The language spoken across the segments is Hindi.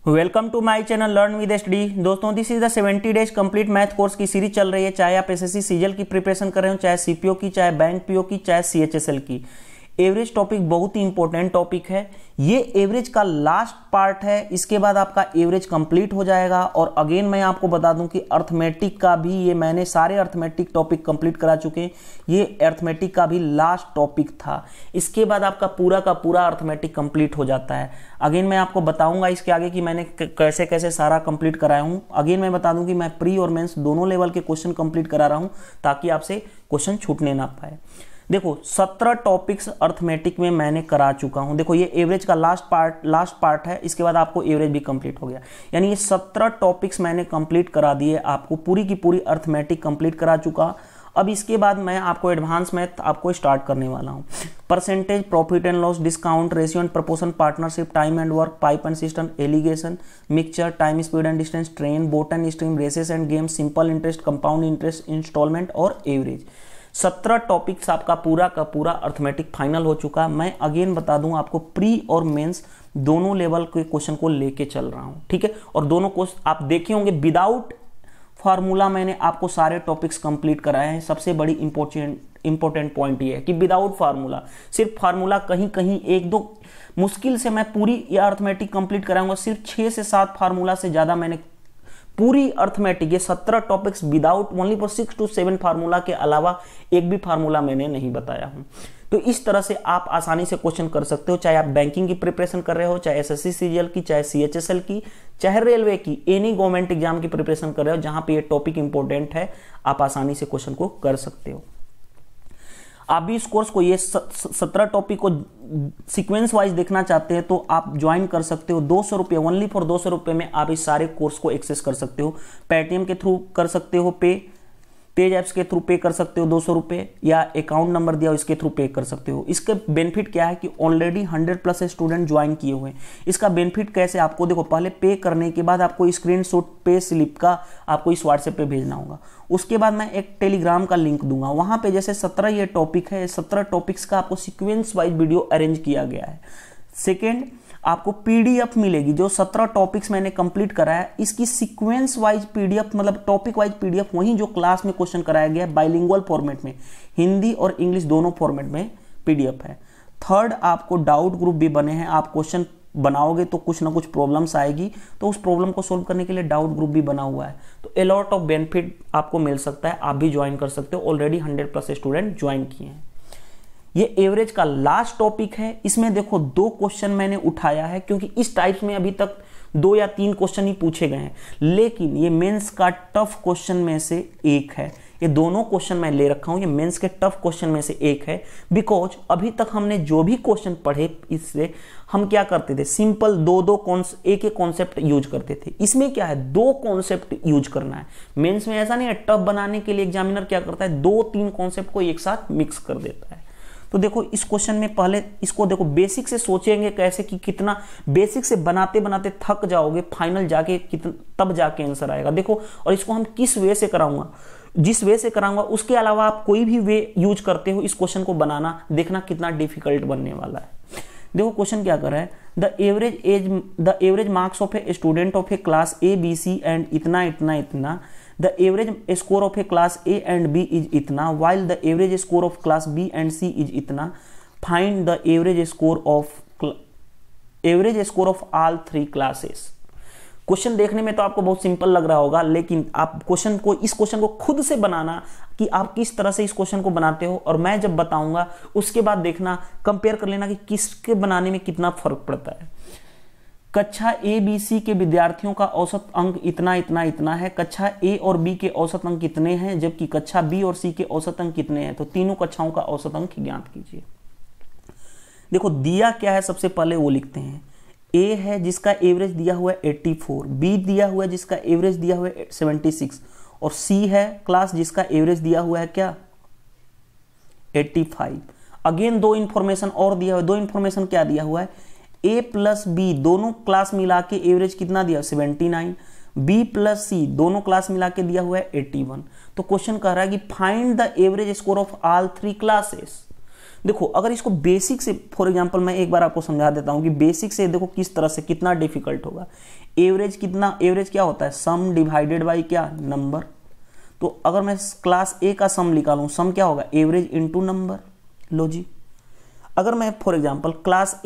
Welcome to my channel learn with SD. दोस्तों this is the 70 days complete math course की सीरीज चल रही है। चाहे आप एसएससी सीजीएल की प्रिपरेशन कर रहे हो, चाहे सीपीओ की, चाहे बैंक पीओ की, चाहे सीएचएसएल की। एवरेज टॉपिक बहुत ही इंपॉर्टेंट टॉपिक है। ये एवरेज का लास्ट पार्ट है, इसके बाद आपका एवरेज कंप्लीट हो जाएगा। और अगेन मैं आपको बता दूं कि अर्थमेटिक का भी ये मैंने सारे अर्थमेटिक टॉपिक कंप्लीट करा चुके हैं। ये अर्थमेटिक का भी लास्ट टॉपिक था। इसके बाद आपका पूरा का पूरा अर्थमेटिक कंप्लीट हो जाता है। अगेन मैं आपको बताऊंगा इसके आगे कि मैंने कैसे कैसे सारा कंप्लीट कराया हूं। अगेन मैं बता दूं कि मैं प्री और मेंस दोनों लेवल के क्वेश्चन कंप्लीट करा रहा हूं ताकि आपसे क्वेश्चन छूटने ना पाए। देखो 17 टॉपिक्स अर्थमेटिक में मैंने करा चुका हूं। देखो ये एवरेज का लास्ट पार्ट है, इसके बाद आपको एवरेज भी कंप्लीट हो गया। यानी ये 17 टॉपिक्स मैंने कंप्लीट करा दिए, आपको पूरी की पूरी अर्थमेटिक कंप्लीट करा चुका। अब इसके बाद मैं आपको एडवांस मैथ आपको स्टार्ट करने वाला हूं। Percentage, profit and loss, discount, ratio and proportion, partnership, time and work, pipe and cistern, alligation, mixture, time, speed and distance, train, boat and stream, races and games, simple interest, compound interest, instalment और एवरेज। 17 टॉपिक्स आपका पूरा का पूरा अर्थमेटिक फाइनल हो चुका। मैं अगेन बता दूं आपको प्री और मेंस दोनों लेवल के क्वेश्चन को लेके चल रहा हूं, ठीक है। और दोनों क्वेश्चन आप देखे होंगे विदाउट फार्मूला मैंने आपको सारे टॉपिक्स कंप्लीट कराए हैं। सबसे बड़ी इंपॉर्टेंट पॉइंट ये है कि विदाउट फार्मूला, सिर्फ फार्मूला कहीं कहीं एक दो मुश्किल से मैं पूरी ये अर्थमेटिक कंप्लीट कराऊंगा। सिर्फ 6 से 7 फार्मूला से ज्यादा मैंने पूरी अर्थमेटिक ये 17 topics without only for 6 to 7 formula के अलावा एक भी फार्मूला मैंने नहीं बताया हूं। तो इस तरह से आप आसानी से क्वेश्चन कर सकते हो, चाहे आप बैंकिंग की प्रिपरेशन कर रहे हो, चाहे एसएससी सीजीएल की, चाहे सीएचएसएल की, चाहे रेलवे की, एनी गवर्नमेंट एग्जाम की प्रिपरेशन कर रहे हो जहां पे ये टॉपिक इंपॉर्टेंट है, आप आसानी से क्वेश्चन को कर सकते हो। आप भी इस कोर्स को ये 17 टॉपिक को सीक्वेंस वाइज देखना चाहते हैं तो आप ज्वाइन कर सकते हो। 200 रुपये, ओनली फॉर 200 रुपये में आप इस सारे कोर्स को एक्सेस कर सकते हो। पेटीएम के थ्रू कर सकते हो पेज ऐप्स के थ्रू पे कर सकते हो 200 रुपये, या अकाउंट नंबर दिया हो इसके थ्रू पे कर सकते हो। इसके बेनिफिट क्या है कि ऑलरेडी 100+ स्टूडेंट ज्वाइन किए हुए हैं। इसका बेनिफिट कैसे आपको, देखो पहले पे करने के बाद आपको स्क्रीनशॉट पे स्लिप का आपको इस व्हाट्सएप पे भेजना होगा। उसके बाद मैं एक टेलीग्राम का लिंक दूंगा, वहां पे जैसे 17 ये टॉपिक है, 17 टॉपिक्स का आपको सीक्वेंस वाइज वीडियो अरेंज किया गया है। सेकेंड, आपको पीडीएफ मिलेगी जो 17 टॉपिक्स मैंने कंप्लीट कराया है, इसकी सीक्वेंस वाइज पीडीएफ, मतलब टॉपिक वाइज पीडीएफ, वही जो क्लास में क्वेश्चन कराया गया है बाइलिंगुअल फॉर्मेट में, हिंदी और इंग्लिश दोनों फॉर्मेट में पीडीएफ है। थर्ड, आपको डाउट ग्रुप भी बने हैं। आप क्वेश्चन बनाओगे तो कुछ ना कुछ प्रॉब्लम्स आएगी, तो उस प्रॉब्लम को सोल्व करने के लिए डाउट ग्रुप भी बना हुआ है। तो ए लॉट ऑफ बेनिफिट आपको मिल सकता है, आप भी ज्वाइन कर सकते हो। ऑलरेडी 100+ स्टूडेंट ज्वाइन किए हैं। ये एवरेज का लास्ट टॉपिक है। इसमें देखो 2 क्वेश्चन मैंने उठाया है क्योंकि इस टाइप्स में अभी तक 2 या 3 क्वेश्चन ही पूछे गए हैं, लेकिन ये मेंस का टफ क्वेश्चन में से एक है। ये दोनों क्वेश्चन मैं ले रखा हूं, ये मेंस के टफ क्वेश्चन में से एक है। बिकॉज अभी तक हमने जो भी क्वेश्चन पढ़े इससे हम क्या करते थे, सिंपल एक कॉन्सेप्ट यूज करते थे। इसमें क्या है, 2 कॉन्सेप्ट यूज करना है। मेंस में ऐसा नहीं है, टफ बनाने के लिए एग्जामिनर क्या करता है, 2-3 कॉन्सेप्ट को एक साथ मिक्स कर देता है। तो देखो इस क्वेश्चन में पहले इसको देखो बेसिक से सोचेंगे कैसे कि कितना बेसिक से बनाते बनाते थक जाओगे, फाइनल जाके तब जाके आंसर आएगा। देखो और इसको हम किस वे से कराऊंगा, जिस वे से कराऊंगा उसके अलावा आप कोई भी वे यूज करते हो इस क्वेश्चन को बनाना, देखना कितना डिफिकल्ट बनने वाला है। देखो क्वेश्चन क्या कर रहा है, the average marks of a student of a class A B C and इतना इतना इतना, the average score of a class A and B is इतना, while the average score of class B and C is इतना, find the average score of all 3 classes। Question देखने में तो आपको बहुत सिंपल लग रहा होगा, लेकिन आप इस क्वेश्चन को खुद से बनाना कि आप किस तरह से इस क्वेश्चन को बनाते हो, और मैं जब बताऊंगा उसके बाद देखना, कंपेयर कर लेना कि किसके बनाने में कितना फर्क पड़ता है। कक्षा ए बी सी के विद्यार्थियों का औसत अंक इतना इतना इतना है। कक्षा ए और बी के औसत अंक कितने हैं, जबकि कक्षा बी और सी के औसत अंक कितने हैं। तो तीनों कक्षाओं का औसत अंक ज्ञात कीजिए। देखो दिया क्या है, सबसे पहले वो लिखते हैं। ए है जिसका एवरेज दिया हुआ है 84, बी दिया हुआ है जिसका एवरेज दिया हुआ है 76, और सी है क्लास जिसका एवरेज दिया हुआ है क्या, 85। अगेन 2 इंफॉर्मेशन और दिया हुआ है। 2 इंफॉर्मेशन क्या दिया हुआ है, ए प्लस बी दोनों क्लास मिला के एवरेज कितना दिया, 79, बी प्लस सी दोनों क्लास मिला के दिया हुआ है 81। तो क्वेश्चन कह रहा है कि find the average score of all 3 classes. देखो अगर इसको बेसिक से, फॉर एग्जांपल मैं एक बार आपको समझा देता हूं कि बेसिक से देखो किस तरह से कितना डिफिकल्ट होगा। एवरेज कितना, एवरेज क्या होता है, सम डिवाइडेड बाई क्या, नंबर। तो अगर मैं क्लास ए का सम निकालूं, सम क्या होगा, एवरेज इनटू नंबर। लो जी, अगर मैं फॉर एग्जांपल क्लास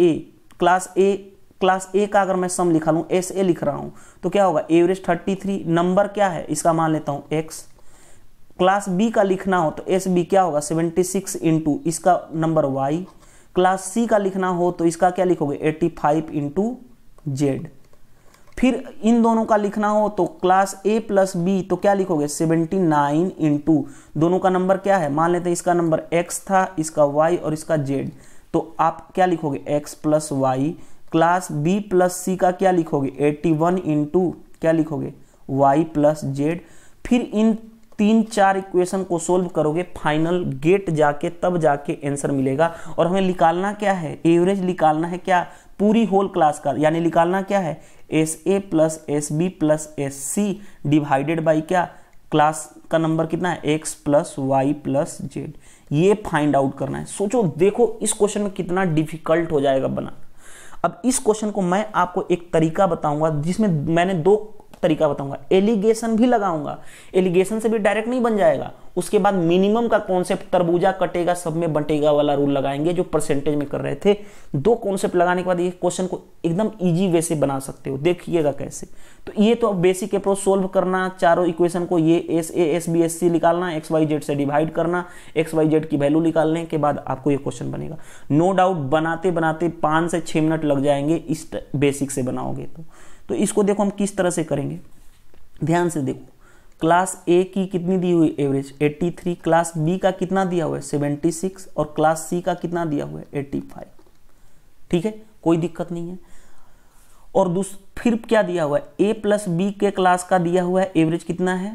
ए का अगर मैं सम निकालूं, एस ए लिख रहा हूं, तो क्या होगा, एवरेज 33, नंबर क्या है इसका मान लेता हूं एक्स। क्लास बी का लिखना हो तो एस बी क्या होगा, 76 इंटू इसका नंबर वाई। क्लास सी का लिखना हो तो इसका क्या लिखोगे, 85 इंटू जेड। फिर इन दोनों का लिखना हो तो क्लास ए प्लस बी तो क्या लिखोगे, 79 इंटू दोनों का नंबर क्या है, मान लेते हैं इसका नंबर एक्स था, इसका वाई और इसका जेड, तो आप क्या लिखोगे, X plus Y. Class B plus C का क्या लिखोगे, 81 इंटू क्या लिखोगे, वाई प्लस जेड। फिर इन 3-4 इक्वेशन को सोल्व करोगे, फाइनल गेट जाके तब जाके आंसर मिलेगा। और हमें निकालना क्या है, एवरेज निकालना है क्या, पूरी होल क्लास का, यानी निकालना क्या है, S A plus S B plus S C divided by क्या, क्लास का नंबर कितना है, X plus Y plus Z. ये फाइंड आउट करना है। सोचो देखो इस क्वेश्चन में कितना डिफिकल्ट हो जाएगा बना। अब इस क्वेश्चन को मैं आपको एक तरीका बताऊंगा जिसमें मैंने 2 तरीका बताऊंगा, एलिगेशन भी लगाऊंगा। एलिगेशन से भी डायरेक्ट नहीं बन जाएगा, उसके बाद मिनिमम का कॉन्सेप्ट, तरबूजा कटेगा सब में बटेगा वाला रूल लगाएंगे जो परसेंटेज में कर रहे थे। 2 कॉन्सेप्ट लगाने के बाद ये क्वेश्चन को एकदम इजी वे से बना सकते हो, देखिएगा कैसे। तो ये तो बेसिक अप्रोच, सोल्व करना चारों इक्वेशन को, ये S A S B S C निकालना, एक्स वाई जेड से डिवाइड करना, एक्स वाई जेड की वैल्यू निकालने के बाद आपको ये क्वेश्चन बनेगा। नो डाउट बनाते बनाते 5 से 6 मिनट लग जाएंगे इस बेसिक से बनाओगे तो इसको देखो हम किस तरह से करेंगे, ध्यान से देखो। क्लास ए की कितनी दी हुई एवरेज 83, क्लास बी का कितना दिया हुआ है 76 और क्लास सी का कितना दिया हुआ है 85। ठीक है, कोई दिक्कत नहीं है। और फिर क्या दिया हुआ है, ए प्लस बी के क्लास का दिया हुआ है एवरेज कितना है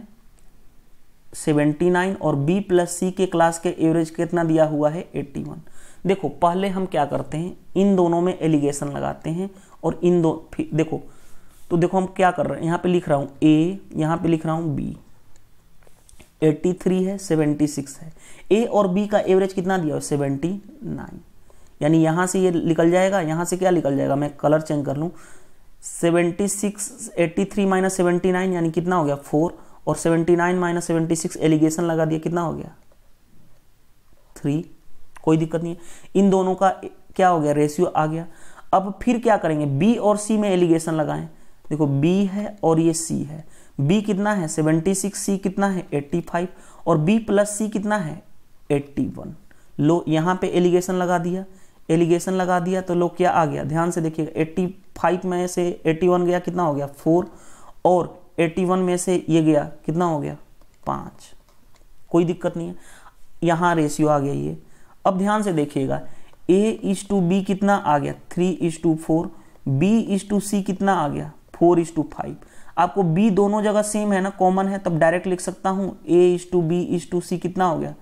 79 और बी प्लस सी के क्लास के एवरेज कितना दिया हुआ है 81। देखो पहले हम क्या करते हैं, इन दोनों में एलिगेशन लगाते हैं और इन दो देखो, तो देखो हम क्या कर रहे हैं, यहाँ पे लिख रहा हूँ ए, यहाँ पे लिख रहा हूँ बी। 83 है, 76 है, ए और बी का एवरेज कितना दिया है 79, यानी यहाँ से ये निकल जाएगा, यहाँ से क्या निकल जाएगा, मैं कलर चेंज कर लूँ, 83 माइनस 79 यानी कितना हो गया 4, और 79 माइनस 76 एलिगेशन लगा दिया, कितना हो गया 3। कोई दिक्कत नहीं है, इन दोनों का क्या हो गया, रेशियो आ गया। अब फिर क्या करेंगे, बी और सी में एलिगेशन लगाएं। देखो बी है और ये सी है, बी कितना है 76, सी कितना है 85 और बी प्लस सी कितना है 81। लो यहाँ पे एलिगेशन लगा दिया, एलिगेशन लगा दिया तो लो क्या आ गया, ध्यान से देखिएगा, 85 में से 81 गया, कितना हो गया 4, और 81 में से ये गया कितना हो गया 5। कोई दिक्कत नहीं है, यहाँ रेशियो आ गया ये। अब ध्यान से देखिएगा, A:B कितना आ गया 3:4, B:C कितना आ गया 4:5। आपको B दोनों जगह सेम है ना, कॉमन है, तब डायरेक्ट लिख सकता हूं A:B:C कितना हो गया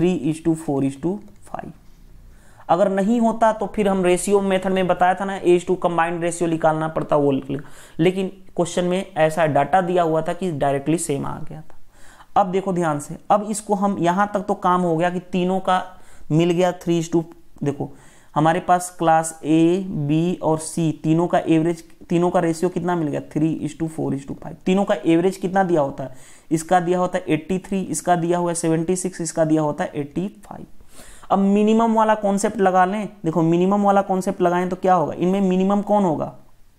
3:4:5। अगर नहीं होता तो फिर हम रेशियो मेथड में बताया था ना, A: कंबाइंड रेशियो निकालना पड़ता वो, लेकिन क्वेश्चन में ऐसा डाटा दिया हुआ था कि डायरेक्टली सेम आ गया था। अब देखो ध्यान से, अब इसको हम यहां तक तो काम हो गया कि तीनों का मिल गया 3:, देखो हमारे पास क्लास ए बी और सी तीनों का एवरेज, तीनों का रेशियो कितना मिल गया 3:4:5। तीनों का एवरेज कितना दिया होता है, इसका दिया होता है 83, इसका दिया हुआ है 76, इसका दिया होता है 85। अब मिनिमम वाला कॉन्सेप्ट लगा लें। देखो मिनिमम वाला कॉन्सेप्ट लगाएं तो क्या होगा, इनमें मिनिमम कौन होगा,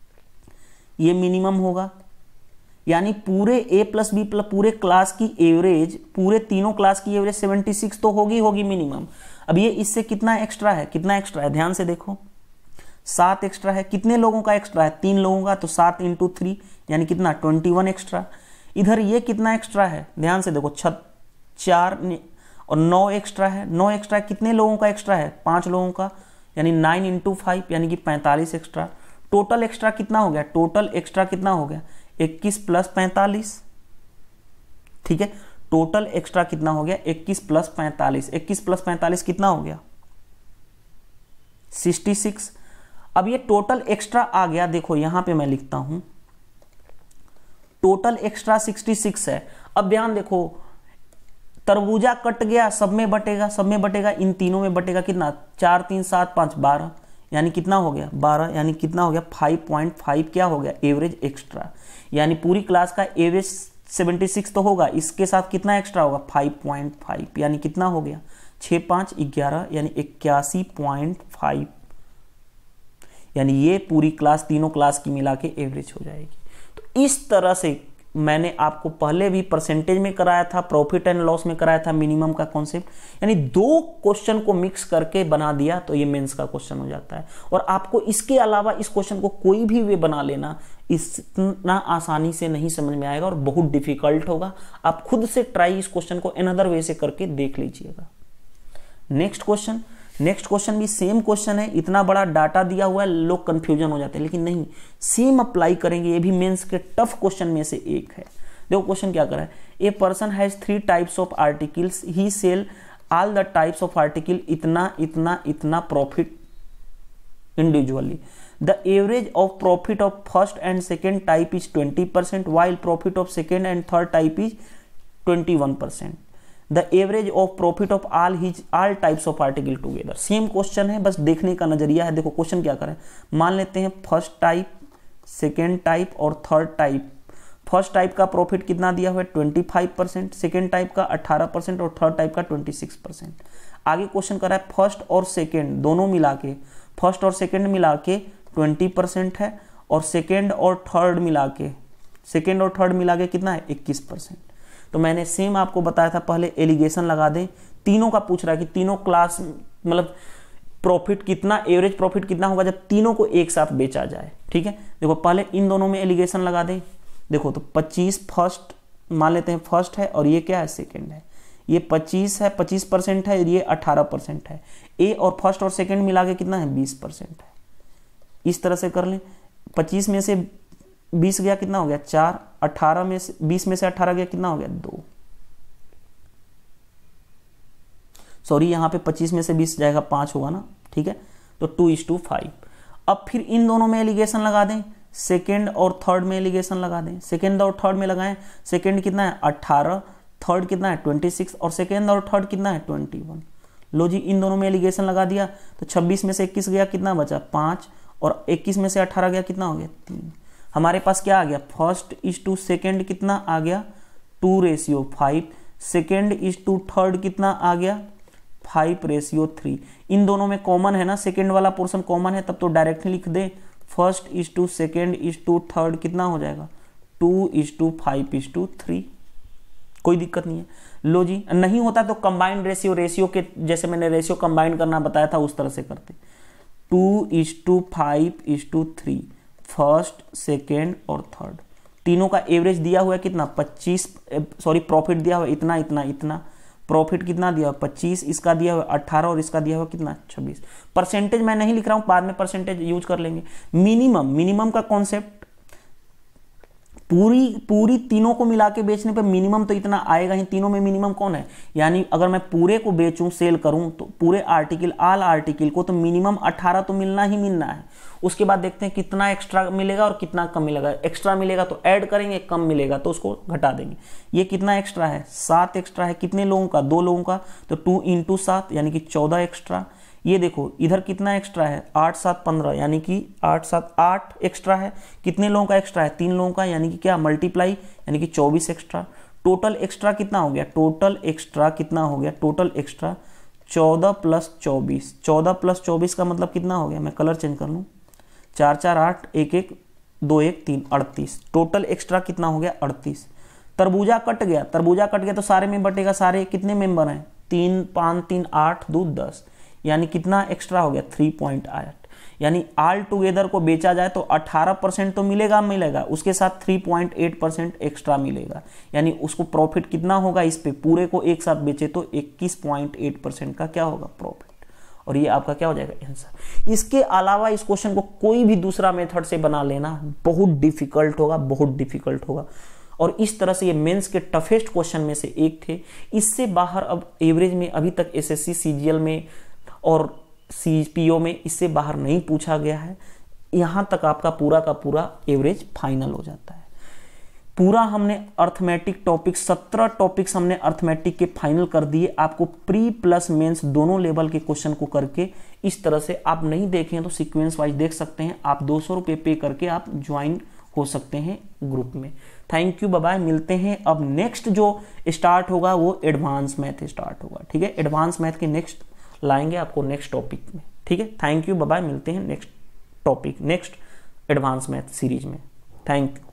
ये मिनिमम होगा, यानी पूरे ए प्लस बी प्लस पूरे क्लास की एवरेज, पूरे तीनों क्लास की एवरेज 76 तो होगी मिनिमम। अब ये इससे कितना एक्स्ट्रा है, कितना एक्स्ट्रा है, ध्यान से देखो 7 एक्स्ट्रा है। कितने लोगों का एक्स्ट्रा है, 3 लोगों का, तो 7 × 3 यानी कितना 21 एक्स्ट्रा। इधर ये कितना एक्स्ट्रा है, ध्यान से देखो 4 और 9 एक्स्ट्रा है। 9 एक्स्ट्रा कितने लोगों का एक्स्ट्रा है, 5 लोगों का, यानी 9 × 5 यानी कि 45 एक्स्ट्रा। टोटल एक्स्ट्रा कितना हो गया, टोटल एक्स्ट्रा कितना हो गया 21 + 45। ठीक है, टोटल एक्स्ट्रा कितना हो गया 21 + 45। 21 + 45 कितना हो गया 66। अब ये टोटल एक्स्ट्रा आ गया, देखो यहां पे मैं लिखता हूं टोटल एक्स्ट्रा 66 है। अब ध्यान देखो तरबूजा कट गया, सब में बटेगा, सब में बटेगा, इन तीनों में बटेगा कितना, 4 3 7 5 12, यानी कितना हो गया 12, यानी कितना हो गया 5.5 क्या हो गया एवरेज एक्स्ट्रा। यानी पूरी क्लास का एवरेज 76 तो होगा, इसके साथ कितना एक्स्ट्रा होगा 5.5, यानी कितना हो गया 6 5 11, यानी 81.5, यानी ये पूरी क्लास तीनों क्लास की मिला के एवरेज हो जाएगी। तो इस तरह से मैंने आपको पहले भी परसेंटेज में कराया था, प्रॉफिट एंड लॉस में कराया था मिनिमम का कॉन्सेप्ट, यानी 2 क्वेश्चन को मिक्स करके बना दिया तो ये मेंस का क्वेश्चन हो जाता है। और आपको इसके अलावा इस क्वेश्चन को कोई भी वे बना लेना इतना आसानी से नहीं समझ में आएगा और बहुत डिफिकल्ट होगा। आप खुद से ट्राई इस क्वेश्चन को अनदर वे से करके देख लीजिएगा। नेक्स्ट क्वेश्चन भी सेम क्वेश्चन है, इतना बड़ा डाटा दिया हुआ है, लोग कंफ्यूजन हो जाते हैं, लेकिन नहीं, सेम अप्लाई करेंगे। ये भी मेंस के टफ क्वेश्चन में से एक है। देखो क्वेश्चन क्या कर रहा है, a person has 3 types of articles, he sell all the types of article इतना इतना इतना profit individually. The average of profit of first and second type is 20%, while profit of second and third type is 21%. The average of profit of all types of article together. Same question है, बस देखने का नजरिया है। देखो क्वेश्चन क्या करें, मान लेते हैं फर्स्ट टाइप, सेकेंड टाइप और थर्ड टाइप। फर्स्ट टाइप का प्रॉफिट कितना दिया हुआ है 25%, सेकेंड टाइप का 18% और थर्ड टाइप का 26%। आगे क्वेश्चन कर रहा है फर्स्ट और सेकेंड दोनों मिला के, फर्स्ट और सेकेंड मिला के 20% है, और सेकेंड और थर्ड मिला के कितना है 21%। तो मैंने सेम आपको बताया था पहले, एलिगेशन लगा दें। तीनों का पूछ रहा है कि तीनों क्लास मतलब प्रॉफिट कितना, एवरेज प्रॉफिट कितना होगा जब तीनों को एक साथ बेचा जाए। ठीक है, देखो पहले इन दोनों में एलिगेशन लगा दें। देखो तो 25 फर्स्ट मान लेते हैं फर्स्ट है, और ये क्या है सेकेंड है। ये 25 है, 25% है, ये 18% है। ए और फर्स्ट और सेकेंड मिला के कितना है 20% है। इस तरह से कर लें, 25 में से 20 गया कितना हो गया 4, 18 में से 20 में से 18 गया कितना हो गया 2। सॉरी यहाँ पे 25 में से 20 जाएगा 5 होगा ना। ठीक है, तो 2:5। अब फिर इन दोनों में एलिगेशन लगा दें, सेकेंड और थर्ड में एलिगेशन लगा दें। सेकेंड और थर्ड में लगाएं, सेकेंड कितना है 18, थर्ड कितना है 26 और सेकेंड और थर्ड कितना है 21। लो जी, इन दोनों में एलिगेशन लगा दिया तो 26 में से 21 गया कितना बचा 5, और 21 में से 18 गया कितना हो गया 3। हमारे पास क्या आ गया, फर्स्ट इज टू सेकेंड कितना आ गया 2:5, सेकेंड इज टू थर्ड कितना आ गया 5:3। इन दोनों में कॉमन है ना, सेकेंड वाला पोर्शन कॉमन है, तब तो डायरेक्टली लिख दे first is to second is to third कितना हो जाएगा 2:5:3। कोई दिक्कत नहीं है। लो जी, नहीं होता तो कंबाइंड रेशियो के जैसे मैंने रेशियो कंबाइन करना बताया था उस तरह से करते, 2:5:3 फर्स्ट सेकेंड और थर्ड। तीनों का एवरेज दिया हुआ है कितना 25, सॉरी प्रॉफिट दिया हुआ है इतना इतना इतना, प्रॉफिट कितना दिया हुआ 25, इसका दिया हुआ 18 और इसका दिया हुआ कितना 26। परसेंटेज मैं नहीं लिख रहा हूं, बाद में परसेंटेज यूज कर लेंगे। मिनिमम का कॉन्सेप्ट, पूरी तीनों को मिला के बेचने पे मिनिमम तो इतना आएगा ही। तीनों में मिनिमम कौन है, यानी अगर मैं पूरे को बेचूं सेल करूं तो पूरे आर्टिकल ऑल आर्टिकल को तो मिनिमम 18 तो मिलना ही मिलना है। उसके बाद देखते हैं कितना एक्स्ट्रा मिलेगा और कितना कम मिलेगा। एक्स्ट्रा मिलेगा तो ऐड करेंगे, कम मिलेगा तो उसको घटा देंगे। ये कितना एक्स्ट्रा है 7 एक्स्ट्रा है, कितने लोगों का 2 लोगों का, तो 2 × 7 यानी कि 14 एक्स्ट्रा। ये देखो इधर कितना एक्स्ट्रा है 8 7 15 यानी कि 8 7 8 एक्स्ट्रा है। कितने लोगों का एक्स्ट्रा है 3 लोगों का, यानी कि क्या मल्टीप्लाई यानी कि 24 एक्स्ट्रा। टोटल एक्स्ट्रा कितना हो गया, टोटल एक्स्ट्रा 14 + 24। 14 + 24 का मतलब कितना हो गया, मैं कलर चेंज कर लूँ, 4 4 8 1 1 2 1 3 38। टोटल एक्स्ट्रा कितना हो गया 38। तरबूजा कट गया तो सारे में बटेगा, सारे कितने मेंबर हैं 3 5 3 8 2 10, यानी कितना एक्स्ट्रा हो गया 3.8। यानी ऑल टुगेदर को बेचा जाए तो 18% तो मिलेगा, उसके साथ 3.8% एक्स्ट्रा मिलेगा। यानी उसको प्रॉफिट कितना होगा, इस पे पूरे को एक साथ बेचे तो 21.8% का क्या होगा प्रॉफिट। और ये आपका क्या हो जाएगा आंसर। इसके अलावा इस क्वेश्चन को कोई भी दूसरा मेथड से बना लेना बहुत डिफिकल्ट होगा। और इस तरह से ये मेंस के टफेस्ट क्वेश्चन में से एक थे। इससे बाहर अब एवरेज में अभी तक एसएससी सीजीएल में और पीओ में इससे बाहर नहीं पूछा गया है। यहां तक आपका पूरा का पूरा एवरेज फाइनल हो जाता है। पूरा हमने अर्थमेटिक टॉपिक 17 टॉपिक्स हमने अर्थमेटिक के फाइनल कर दिए। आपको प्री प्लस मेंस दोनों लेवल के क्वेश्चन को करके इस तरह से, आप नहीं देखें तो सीक्वेंस वाइज देख सकते हैं। आप 200 रुपये पे करके आप ज्वाइन हो सकते हैं ग्रुप में। थैंक यू, बाय बाय, मिलते हैं। अब नेक्स्ट जो स्टार्ट होगा वो एडवांस मैथ स्टार्ट होगा, ठीक है। एडवांस मैथ के नेक्स्ट लाएंगे आपको नेक्स्ट टॉपिक में, ठीक है। थैंक यू, बाय बाय, मिलते हैं next topic, next advance math series में। Thank you.